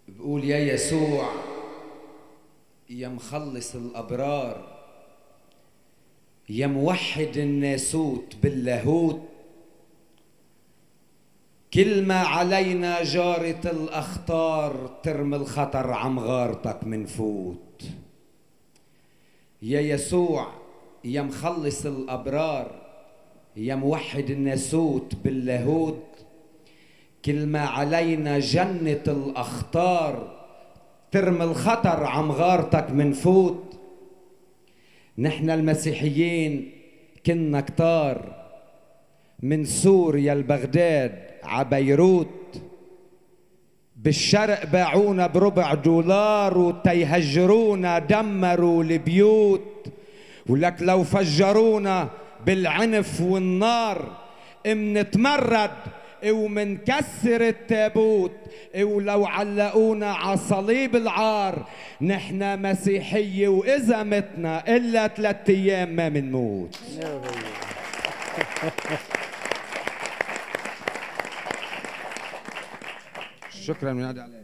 بقول يا يسوع يا مخلص الأبرار، يا موحد الناسوت باللاهوت، كل ما علينا جارة الأخطار ترمي الخطر عمغارتك منفوت. يا يسوع يا مخلص الأبرار، يا موحد الناسوت باللاهوت، كل ما علينا جنة الأخطار ترمي الخطر عمغارتك منفوت. نحن المسيحيين كنا كتار، من سوريا لبغداد عبيروت، بالشرق باعونا $4 وتيهجرونا دمروا البيوت، ولك لو فجرونا بالعنف والنار منتمرد ومنكسر التابوت، ولو علقونا عصليب العار نحن مسيحية وإذا متنا إلا 3 أيام ما منموت. شكرا من عليك.